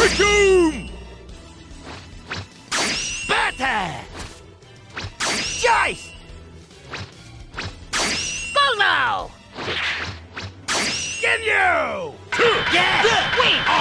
Vacuum! Butter! Choice! Go now! Ginyu! Yeah! Win!